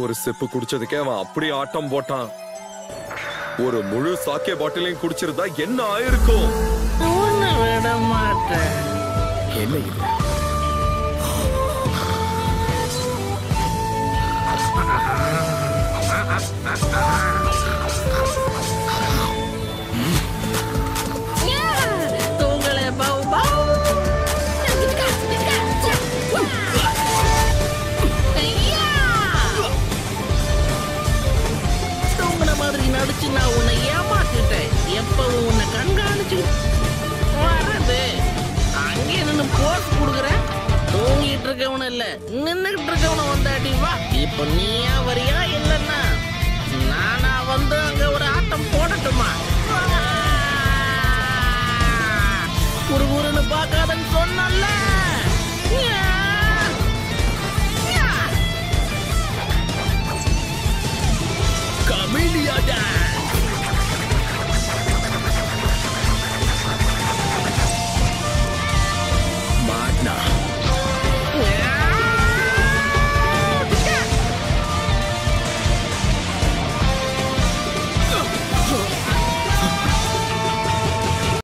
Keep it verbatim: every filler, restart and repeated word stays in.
ஒரு சிப்பு குடிச்சதுக்கே அவன் அப்படி ஆட்டம் போட்டான். ஒரு முழு சாக்கே பாட்டிலையும் குடிச்சிருந்தா என்ன ஆயிருக்கும்? விட மாட்டேன். என்ன இது? தூங்கலே பவு பவு. தூங்குன மாதிரி நடிச்சு நான் உன்னை ஏமாத்திட்டேன். எப்பவும் உன்னை கண்காணிச்சு வர்றது அங்கே நின்று போஸ் கொடுக்குறேன். தூங்கிட்டு இருக்கவன இல்ல, நின்னுகிட்டு இருக்கவன வந்தாடி வா. இப்ப நீயா வரியா இல்லன்னா நானா வந்து அங்க ஒரு ஆட்டம் போடட்டுமா? குறுகுறுன்னு பார்க்காதன்னு சொன்னல. கமீலியா